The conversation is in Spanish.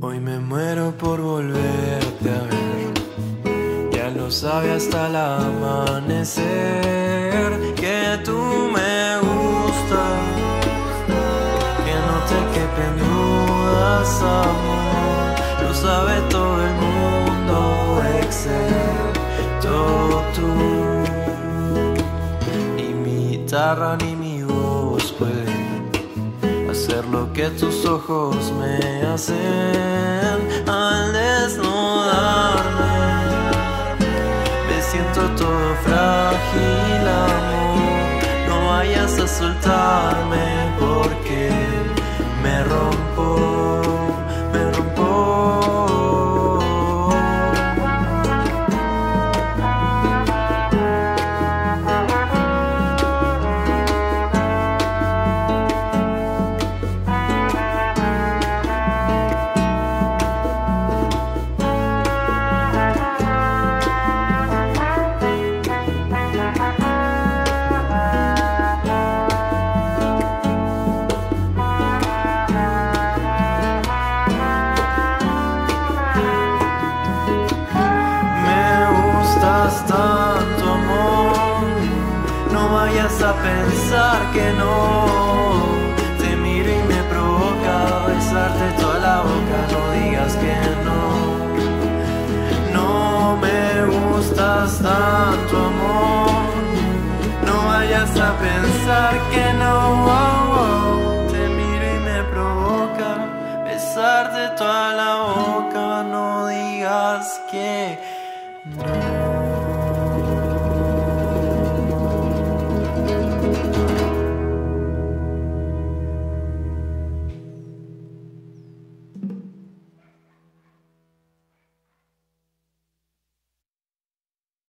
Hoy me muero por volverte a ver. Ya lo sabe hasta el amanecer que tú me gustas, que no te quepen dudas, amor. Lo sabe todo el mundo excepto tú. Ni mi guitarra ni mi voz pueden hacer lo que tus ojos me hacen al desnudarme. Me siento todo frágil, amor. No vayas a soltarme porque me rompo, me rompo. Tanto amor, no vayas a pensar que no.